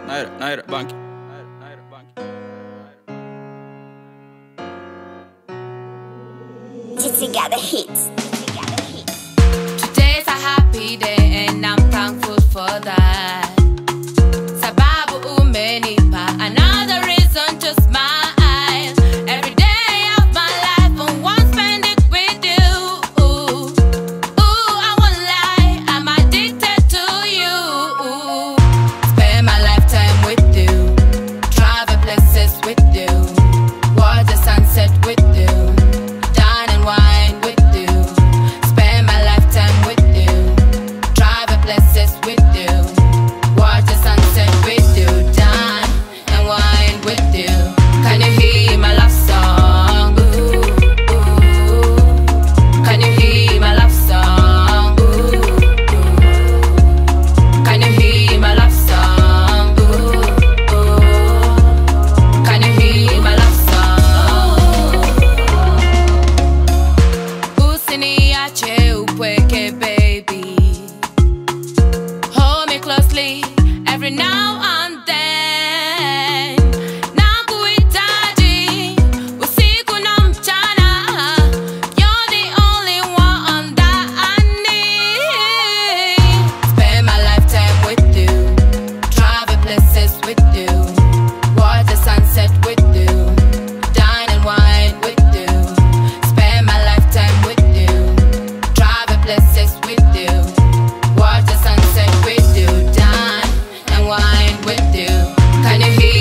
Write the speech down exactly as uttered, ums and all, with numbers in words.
Naira, Naira, bank. Jitsi got the hits. Today's a happy day and I'm thankful for that. Sababu umenipa another reason to smile. Every day of my life I want to spend it with you. Ooh, ooh, I won't lie, I'm addicted to you. Spend my lifetime with you, travel places with you, watch the sunset with you, dine and wine with you. Spend my lifetime with you, travel places with you, watch the sunset with you, dine and wine with you. Can you hear my love song? Ooh, ooh. Can you hear my love song? Ooh, ooh. Can you hear my love song? Ooh, ooh. Can you hear my love song? Usiniache upweke, baby. Hold me closely every now and then. Nakuhitaji usiku na mchana. You're the only one that I need. Spend my lifetime with you, travel places with you, watch the sunset with you, dine and wine with you. Spend my lifetime with you, travel places with you, watch the sunset with you, dine and wine with you. Can you hear